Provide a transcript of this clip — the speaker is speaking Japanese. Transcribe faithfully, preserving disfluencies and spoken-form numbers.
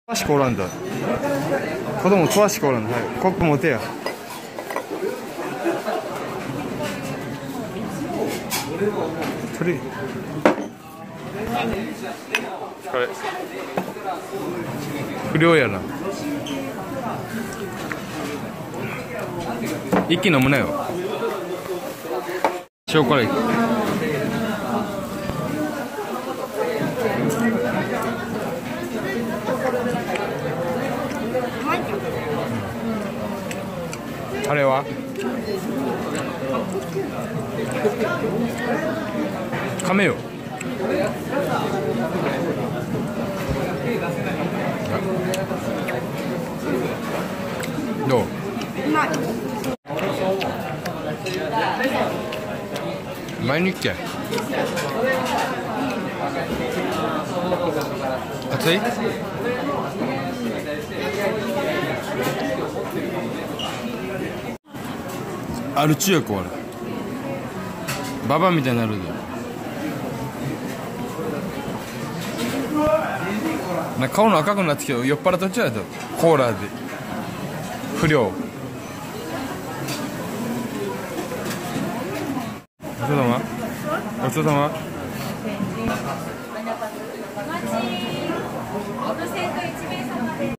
詳しくおらんだ。子供詳しくおらんだ。はい、コップ持てや。鳥。これ。不良やな。一気に飲むなよ。塩辛い。あれは亀よ。どう？うまい。毎日や。熱い？アルチューこれ。ババみたいになるで。な顔の赤くなってきて酔っ払っとっちゃうとコーラで不良。ごちそうさま。ごちそうさま。